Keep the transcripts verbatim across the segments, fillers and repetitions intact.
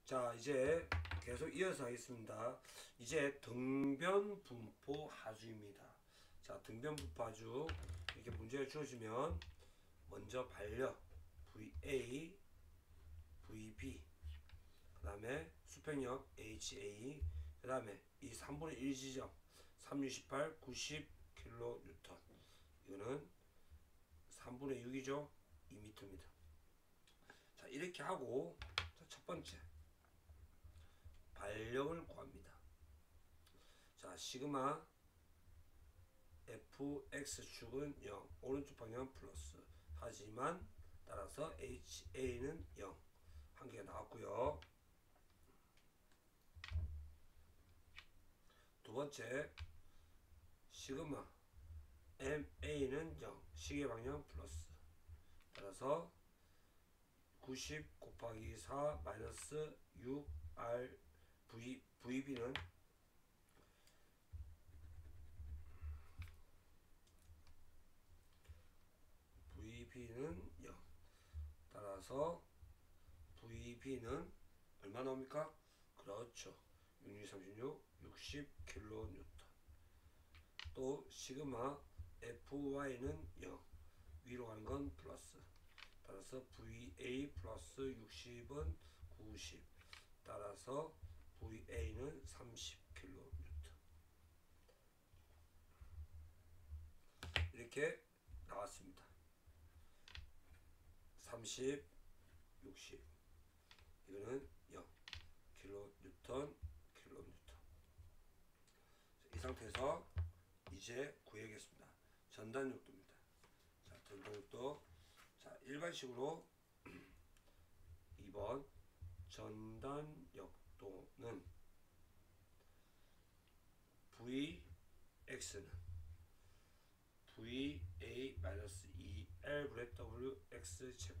자, 이제 계속 이어서 하겠습니다. 이제 등변 분포 하주입니다. 자, 등변 분포 하주 이렇게 문제가 주어지면 먼저 반려 브이에이, 브이비, 그 다음에 수평력 에이치에이, 그 다음에 이 삼분의 일 지점 삼백육십팔, 구십 킬로뉴턴, 이거는 삼분의 육이죠. 이 미터입니다. 자, 이렇게 하고, 자, 첫 번째 반력을 구합니다. 자, 시그마 fx축은 영, 오른쪽 방향 플러스, 하지만 따라서 에이치에이는 영, 한 개가 나왔고요. 두 번째 시그마 엠에이는 영, 시계 방향 플러스, 따라서 구십 곱하기 사 마이너스 육 알 v, 브이비는 브이비는 영, 따라서 브이비는 얼마 나옵니까? 그렇죠. 육 육 삼십육, 육십 킬로뉴턴. 또 시그마 에프와이는 영, 위로 가는 건 플러스, 따라서 브이에이 플러스 육십은 구십, 따라서 브이에이는 삼십 킬로뉴턴. 이렇게 나왔습니다. 삼십, 육십, 이거는 영, 킬로뉴턴, 킬로뉴턴. 이 상태에서 이제 구해야겠습니다. 전단력도입니다. 자, 전단력도. 자, 일반식으로 이 번 전단력도는 Vx는 브이에이 마이너스 이 엘 더블유 엑스 제곱,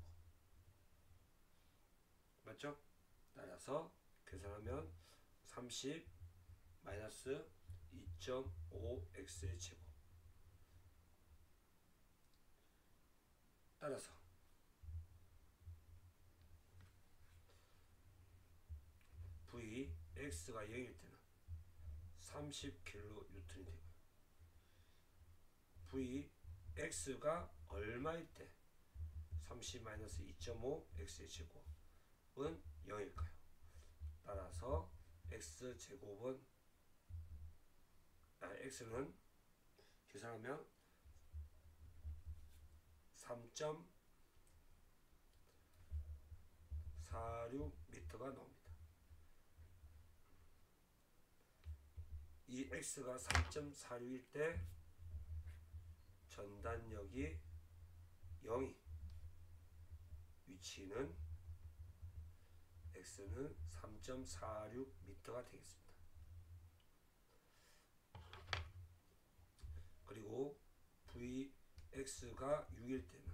맞죠? 따라서 계산하면 삼십 마이너스 이 점 오 엑스 제곱, 따라서 Vx가 영일 때는 삼십 킬로뉴턴이 되고요. Vx가 얼마일 때 삼십 마이너스 이 점 오 엑스 제곱은 영일까요? 따라서 x제곱은 아, x는 계산하면 삼 점 사육 미터가 나옵니다. 이 x가 삼 점 사육일 때 전단력이 영이, 위치는 x는 삼 점 사육 미터가 되겠습니다. 그리고 Vx가 육일 때는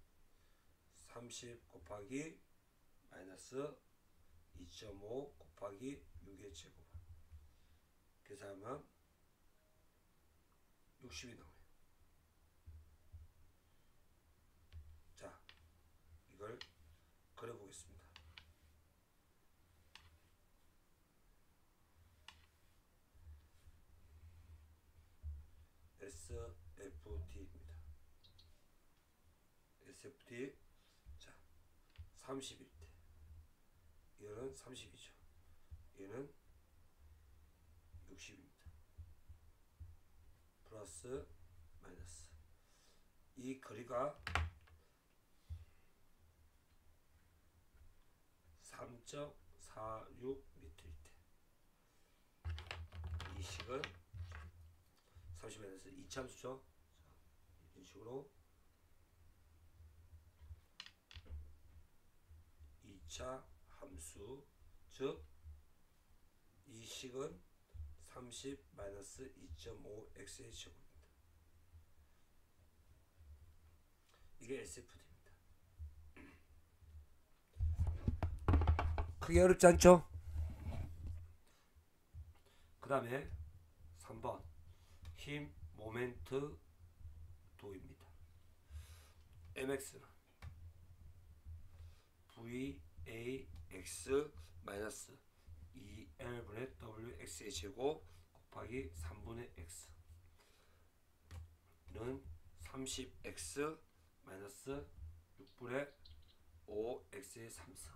삼십 곱하기 마이너스 이 점 오 곱하기 육의 제곱, 계산하면 육십이 나와요. 자, 이걸 그려보겠습니다. 에스에프디입니다. 에스에프디. 자, 삼십일 때 이거는 삼십이죠. 얘는 육십입니다. 플러스 마이너스, 이 거리가 삼 점 사육 미터일 때 이 식은 삼십 마이너스 이차함수죠. 이런 식으로 이 차 함수, 즉 이 식은 삼십 마이너스 이 점 오 엑스의 제곱입니다. 이게 에스에프디입니다. 크게 어렵지 않죠? 그 다음에 삼 번 힘 모멘트 도입니다. 엠엑스는 브이에이엑스 마이너스 이 엘분의 더블유 엑스의 제곱 곱하기 삼분의 x는 삼십 엑스 마이너스 육분의 오 엑스의 삼승.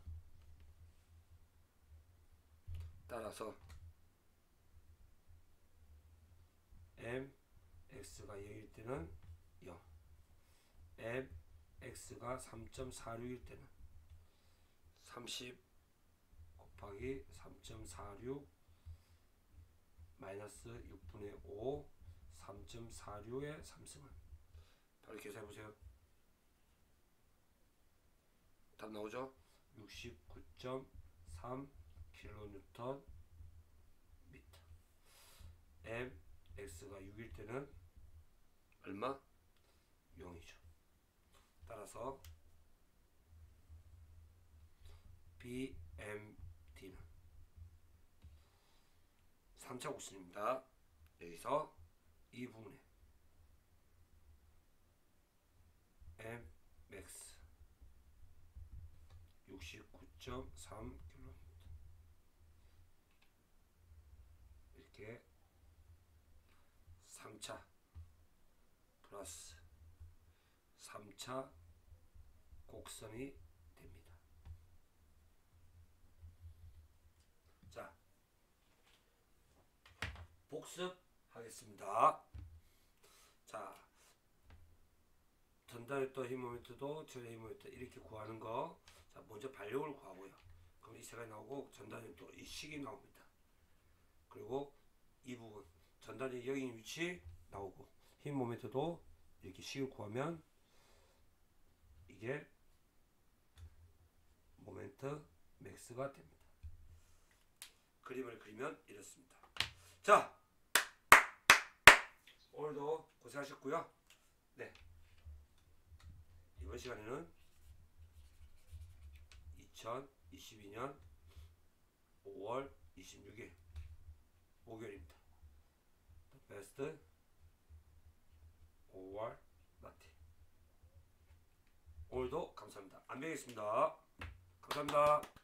따라서 m x가 영일 때는 영, m x가 삼 점 사육일 때는 삼십 곱하기 삼 점 사육 마이너스 육분의 오 삼 점 사육의 삼승은 바로 계산해보세요. 답 나오죠? 육십구 점 삼 킬로뉴턴 미터. m x가 육일 때는 얼마? 영이죠. 따라서 비엠디는 삼 차 곡선입니다. 여기서 이 부분에 mx 육십구 점 삼 킬로미터 이렇게 삼 차 플러스 삼 차 곡선이 됩니다. 자, 복습하겠습니다. 자, 전달했던 힘모멘트도 전의 힘모멘트 이렇게 구하는 거. 자, 먼저 반력을 구하고요. 그럼 이 세가 나오고 전단이 또 이 식이 나옵니다. 그리고 이 부분 전단이 여기 위치 나오고 힘모멘트도 이렇게 식을 구하면 이게 모멘트 맥스가 됩니다. 그림을 그리면 이렇습니다. 자, 오늘도 고생하셨고요. 네, 이번 시간에는 이천이십이 년 오월 이십육일 목요일입니다. 베스트 오월 나티. 오늘도 감사합니다. 안 뵙겠습니다. 감사합니다.